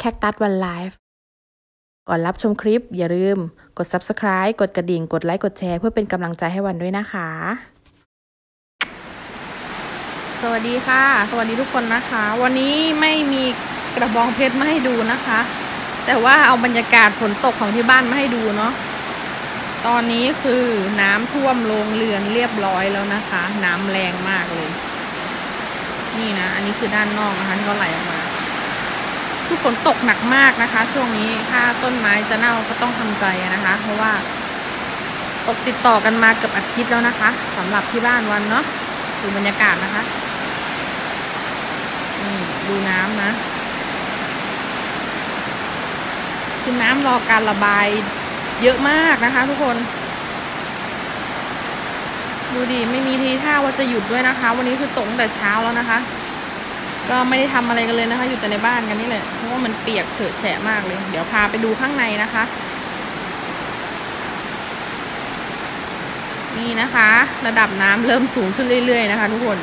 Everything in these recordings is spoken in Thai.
แคคตัสวันไลฟ์ก่อนรับชมคลิปอย่าลืมกด Subscribe กดกระดิ่งกดไลค์กดแชร์เพื่อเป็นกำลังใจให้วันด้วยนะคะสวัสดีค่ะสวัสดีทุกคนนะคะวันนี้ไม่มีกระบองเพชรมาให้ดูนะคะแต่ว่าเอาบรรยากาศฝนตกของที่บ้านมาให้ดูเนาะตอนนี้คือน้ำท่วมโรงเรือนเรียบร้อยแล้วนะคะน้ำแรงมากเลยนี่นะอันนี้คือด้านนอกนะคะที่เขาไหลออกมาคือฝนตกหนักมากนะคะช่วงนี้ถ้าต้นไม้จะเน่าก็ต้องทำใจนะคะเพราะว่าตกติดต่อกันมาเกือบอาทิตย์แล้วนะคะสำหรับที่บ้านวันเนาะดูบรรยากาศนะคะดูน้ำนะคือน้ำรอการระบายเยอะมากนะคะทุกคนดูดิไม่มีทีท่าว่าจะหยุดด้วยนะคะวันนี้คือตกตั้งแต่เช้าแล้วนะคะก็ไม่ได้ทำอะไรกันเลยนะคะอยู่แต่ในบ้านกันนี่แหละเพราะว่ามันเปียกเฉอะแฉะมากเลยเดี๋ยวพาไปดูข้างในนะคะนี่นะคะระดับน้ำเริ่มสูงขึ้นเรื่อยๆนะคะทุกคน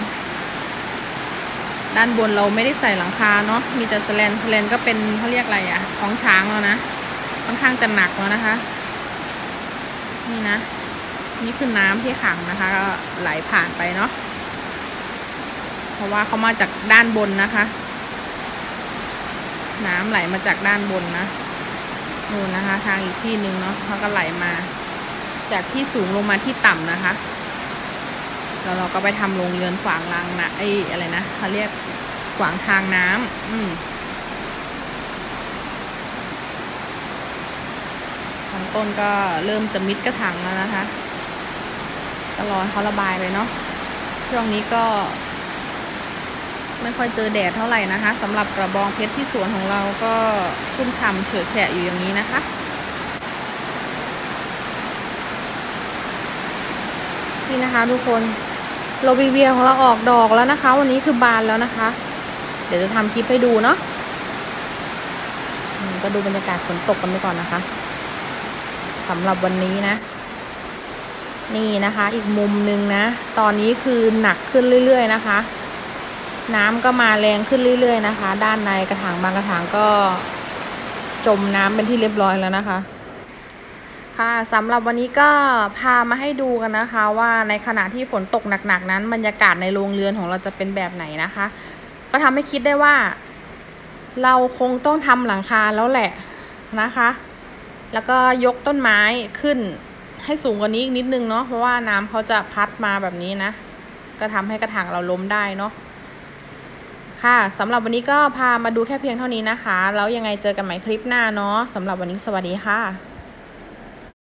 ด้านบนเราไม่ได้ใส่หลังคาเนาะมีแต่สแลนก็เป็นเขาเรียกอะไรอะท้องช้างแล้วนะค่อนข้างจะหนักแล้วนะคะนี่นะนี่คือน้ำที่ขังนะคะก็ไหลผ่านไปเนาะเพราะว่าเขามาจากด้านบนนะคะน้ำไหลมาจากด้านบนนะนู่นนะคะทางอีกที่หนึ่งเนาะเขาก็ไหลมาจากที่สูงลงมาที่ต่ำนะคะแล้วเราก็ไปทำโรงเรือนขวางรางนะอะไรนะเขาเรียกขวางทางน้ำทางต้นก็เริ่มจะมิดกระถางแล้วนะคะก็รอเขาระบายไปเนาะช่วงนี้ก็ไม่ค่อยเจอแดดเท่าไหร่นะคะสำหรับกระบองเพชรที่สวนของเราก็ชุ่มฉ่ำเฉอะแฉะอยู่อย่างนี้นะคะนี่นะคะทุกคนโรบิเวียของเราออกดอกแล้วนะคะวันนี้คือบานแล้วนะคะเดี๋ยวจะทำคลิปให้ดูเนาะก็ดูบรรยากาศฝนตกกันไปก่อนนะคะสำหรับวันนี้นะนี่นะคะอีกมุมนึงนะตอนนี้คือหนักขึ้นเรื่อยๆนะคะน้ำก็มาแรงขึ้นเรื่อยๆนะคะด้านในกระถางบางกระถางก็จมน้ำเป็นที่เรียบร้อยแล้วนะคะค่ะสำหรับวันนี้ก็พามาให้ดูกันนะคะว่าในขณะที่ฝนตกหนักๆนั้นบรรยากาศในโรงเรือนของเราจะเป็นแบบไหนนะคะก็ทำให้คิดได้ว่าเราคงต้องทำหลังคาแล้วแหละนะคะแล้วก็ยกต้นไม้ขึ้นให้สูงกว่านี้อีกนิดนึงเนาะเพราะว่าน้ำเขาจะพัดมาแบบนี้นะก็ทำให้กระถางเราล้มได้เนาะค่ะสำหรับวันนี้ก็พามาดูแค่เพียงเท่านี้นะคะแล้วยังไงเจอกันใหม่คลิปหน้าเนาะสำหรับวันนี้สวัสดีค่ะ